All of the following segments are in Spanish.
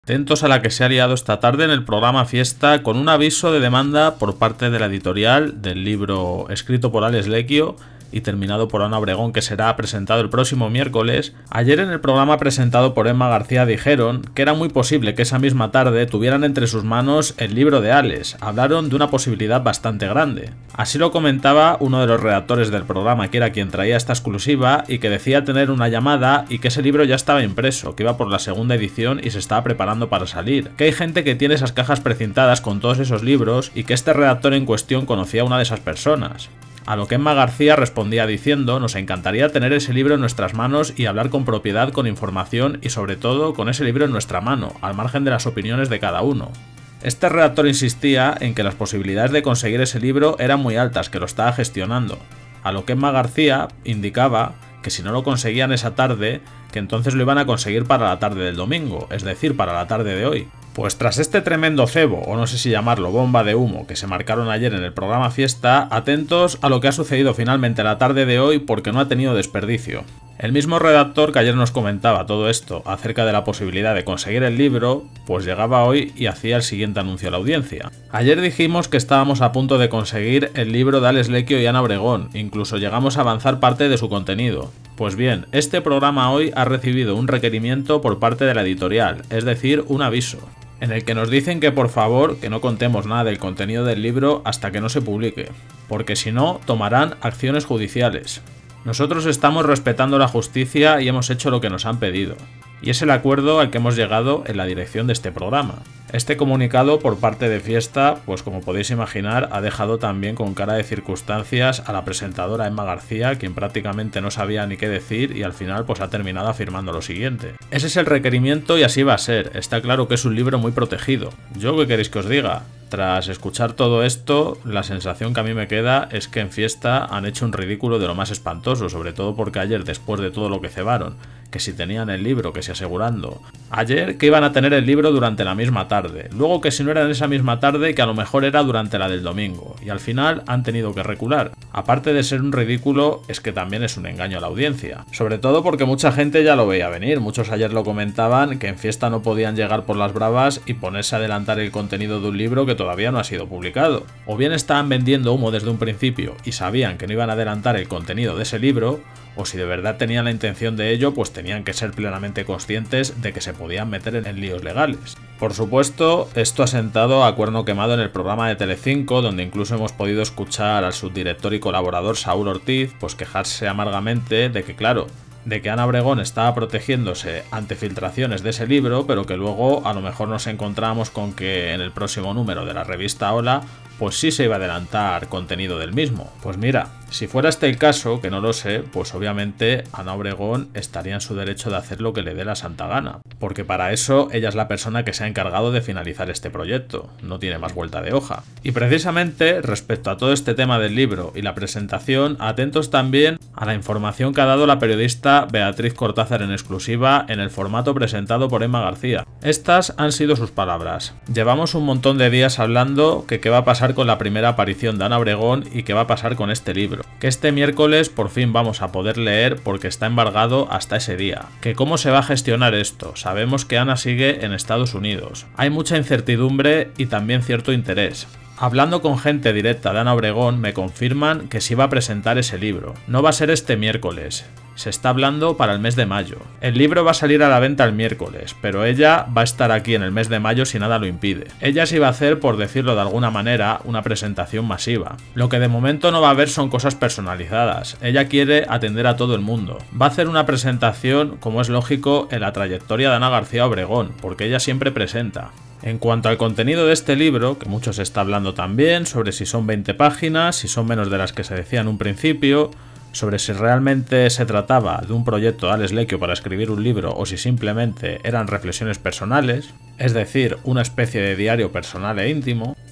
Atentos a la que se ha liado esta tarde en el programa Fiesta con un aviso de demanda por parte de la editorial del libro escrito por Alex Lecquio y terminado por Ana Obregón, que será presentado el próximo miércoles. Ayer en el programa presentado por Emma García dijeron que era muy posible que esa misma tarde tuvieran entre sus manos el libro de Alex. Hablaron de una posibilidad bastante grande. Así lo comentaba uno de los redactores del programa, que era quien traía esta exclusiva, y que decía tener una llamada y que ese libro ya estaba impreso, que iba por la segunda edición y se estaba preparando para salir. Que hay gente que tiene esas cajas precintadas con todos esos libros y que este redactor en cuestión conocía a una de esas personas. A lo que Emma García respondía diciendo: nos encantaría tener ese libro en nuestras manos y hablar con propiedad, con información y sobre todo con ese libro en nuestra mano, al margen de las opiniones de cada uno. Este redactor insistía en que las posibilidades de conseguir ese libro eran muy altas, que lo estaba gestionando. A lo que Emma García indicaba que si no lo conseguían esa tarde, que entonces lo iban a conseguir para la tarde del domingo, es decir, para la tarde de hoy. Pues tras este tremendo cebo, o no sé si llamarlo bomba de humo, que se marcaron ayer en el programa Fiesta, atentos a lo que ha sucedido finalmente la tarde de hoy, porque no ha tenido desperdicio. El mismo redactor que ayer nos comentaba todo esto acerca de la posibilidad de conseguir el libro, pues llegaba hoy y hacía el siguiente anuncio a la audiencia. Ayer dijimos que estábamos a punto de conseguir el libro de Alex Lecquio y Ana Obregón, incluso llegamos a avanzar parte de su contenido. Pues bien, este programa hoy ha recibido un requerimiento por parte de la editorial, es decir, un aviso, en el que nos dicen que por favor que no contemos nada del contenido del libro hasta que no se publique, porque si no tomarán acciones judiciales. Nosotros estamos respetando la justicia y hemos hecho lo que nos han pedido, y es el acuerdo al que hemos llegado en la dirección de este programa. Este comunicado por parte de Fiesta, pues como podéis imaginar, ha dejado también con cara de circunstancias a la presentadora Emma García, quien prácticamente no sabía ni qué decir y al final pues ha terminado afirmando lo siguiente. Ese es el requerimiento y así va a ser. Está claro que es un libro muy protegido. ¿Yo qué queréis que os diga? Tras escuchar todo esto, la sensación que a mí me queda es que en Fiesta han hecho un ridículo de lo más espantoso, sobre todo porque ayer, después de todo lo que cebaron, que si tenían el libro, que si asegurando ayer que iban a tener el libro durante la misma tarde, luego que si no era en esa misma tarde, que a lo mejor era durante la del domingo, y al final han tenido que recular. Aparte de ser un ridículo, es que también es un engaño a la audiencia, sobre todo porque mucha gente ya lo veía venir. Muchos ayer lo comentaban, que en Fiesta no podían llegar por las bravas y ponerse a adelantar el contenido de un libro que todavía no ha sido publicado. O bien estaban vendiendo humo desde un principio y sabían que no iban a adelantar el contenido de ese libro, o si de verdad tenían la intención de ello, pues tenían que ser plenamente conscientes de que se podían meter en líos legales. Por supuesto, esto ha sentado a cuerno quemado en el programa de Telecinco, donde incluso hemos podido escuchar al subdirector y colaborador Saúl Ortiz pues quejarse amargamente de que, claro, de que Ana Obregón estaba protegiéndose ante filtraciones de ese libro, pero que luego a lo mejor nos encontramos con que en el próximo número de la revista Hola pues sí se iba a adelantar contenido del mismo. Pues mira, si fuera este el caso, que no lo sé, pues obviamente Ana Obregón estaría en su derecho de hacer lo que le dé la santa gana, porque para eso ella es la persona que se ha encargado de finalizar este proyecto, no tiene más vuelta de hoja. Y precisamente respecto a todo este tema del libro y la presentación, atentos también a la información que ha dado la periodista Beatriz Cortázar en exclusiva en el formato presentado por Emma García. Estas han sido sus palabras: llevamos un montón de días hablando que qué va a pasar con la primera aparición de Ana Obregón y qué va a pasar con este libro, que este miércoles por fin vamos a poder leer porque está embargado hasta ese día, que cómo se va a gestionar esto. Sabemos que Ana sigue en Estados Unidos, hay mucha incertidumbre y también cierto interés. Hablando con gente directa de Ana Obregón me confirman que sí va a presentar ese libro. No va a ser este miércoles, se está hablando para el mes de mayo. El libro va a salir a la venta el miércoles, pero ella va a estar aquí en el mes de mayo si nada lo impide. Ella sí va a hacer, por decirlo de alguna manera, una presentación masiva. Lo que de momento no va a haber son cosas personalizadas. Ella quiere atender a todo el mundo. Va a hacer una presentación, como es lógico, en la trayectoria de Ana García Obregón, porque ella siempre presenta. En cuanto al contenido de este libro, que mucho se está hablando también, sobre si son 20 páginas, si son menos de las que se decía en un principio, sobre si realmente se trataba de un proyecto de Alex Lecquio para escribir un libro o si simplemente eran reflexiones personales, es decir, una especie de diario personal e íntimo,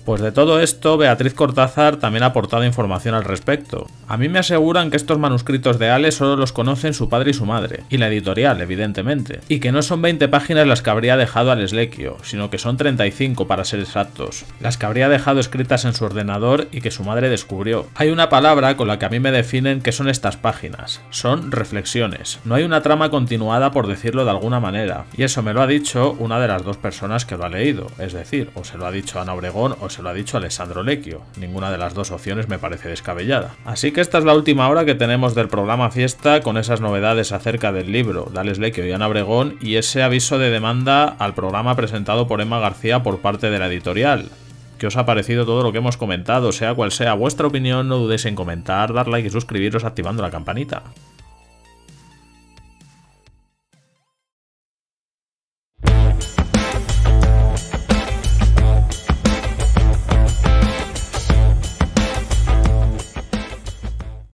Pues de todo esto, Beatriz Cortázar también ha aportado información al respecto. A mí me aseguran que estos manuscritos de Ale solo los conocen su padre y su madre, y la editorial, evidentemente, y que no son 20 páginas las que habría dejado al Eslequio, sino que son 35 para ser exactos, las que habría dejado escritas en su ordenador y que su madre descubrió. Hay una palabra con la que a mí me definen qué son estas páginas, son reflexiones. No hay una trama continuada, por decirlo de alguna manera, y eso me lo ha dicho una de las dos personas que lo ha leído, es decir, o se lo ha dicho Ana Obregón o se lo ha dicho Alessandro Lecchio. Ninguna de las dos opciones me parece descabellada. Así que esta es la última hora que tenemos del programa Fiesta, con esas novedades acerca del libro de Alex Lecchio y Ana Obregón y ese aviso de demanda al programa presentado por Emma García por parte de la editorial. ¿Qué os ha parecido todo lo que hemos comentado? Sea cual sea vuestra opinión, no dudéis en comentar, dar like y suscribiros activando la campanita.